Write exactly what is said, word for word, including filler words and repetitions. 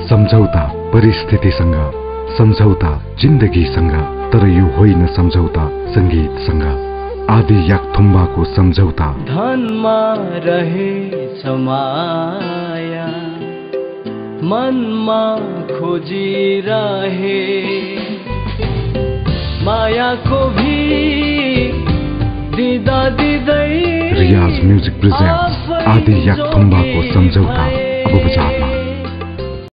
सम्झौता परिस्थितिसँग, सम्झौता जिन्दगीसँग, तर यो होइन सम्झौता संगीतसँग। आदि याकथुम्बाको सम्झौता। धनमा रहे समाया, मनमा खोजिरहे, मायाको भी दिदा दिदै। रियाज म्युजिक प्रेजेन्ट्स आदि याकथुम्बाको सम्झौता अब बजारमा।